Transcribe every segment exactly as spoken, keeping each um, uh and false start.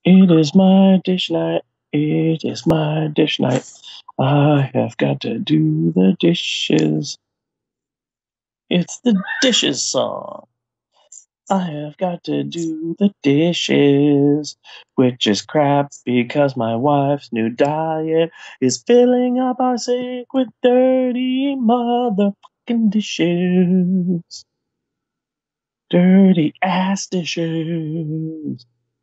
It is my dish night. It is my dish night. I have got to do the dishes. It's the dishes song. I have got to do the dishes, which is crap because my wife's new diet is filling up our sink with dirty motherfucking dishes. Dirty ass dishes.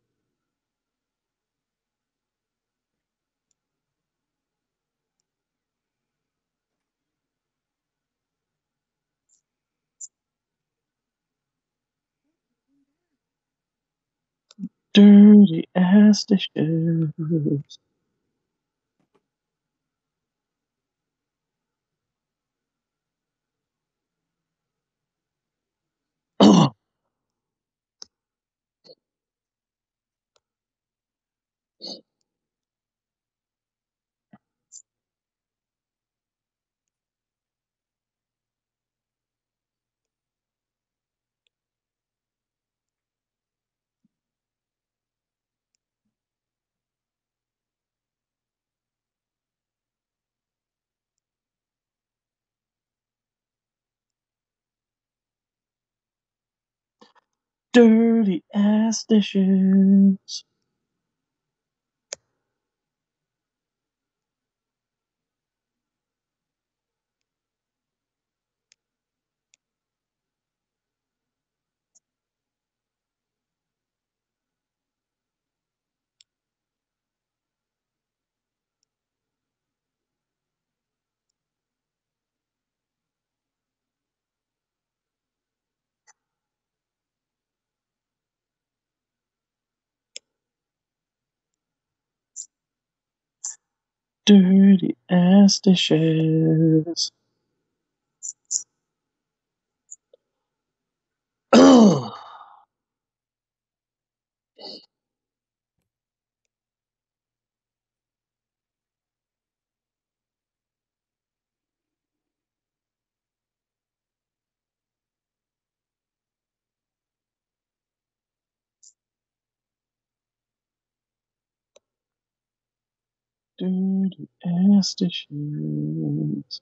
Dirty ass dishes. Dirty ass dishes. Dirty ass dishes. Dirty ass dishes.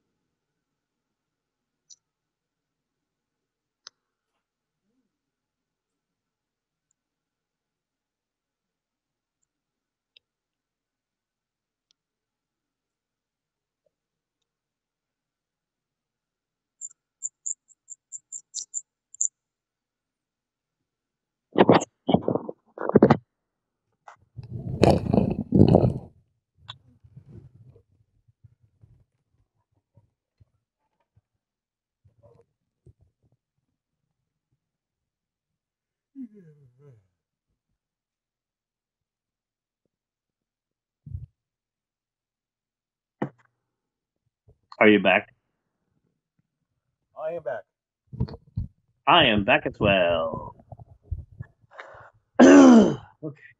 Are you back? I am back. I am back as well. Okay.